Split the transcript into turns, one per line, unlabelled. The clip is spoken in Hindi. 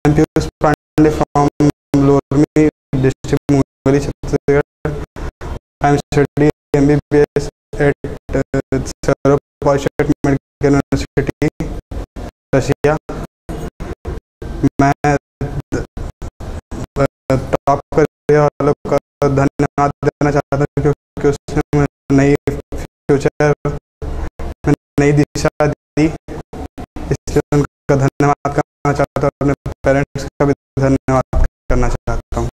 am Piyush Pandey from Lormi district, Mungali, Chhattisgarh. I am studying MBBS at Saurabh Parshat Medical University, Russia. मैं टॉप करियर वालों का धन्यवाद देना चाहता हूँ, क्योंकि उसने मुझे नई फ्यूचर में नई दिशा दी, इसलिए उनका धन्यवाद करना चाहता हूँ। अपने पेरेंट्स का भी धन्यवाद करना चाहता हूँ।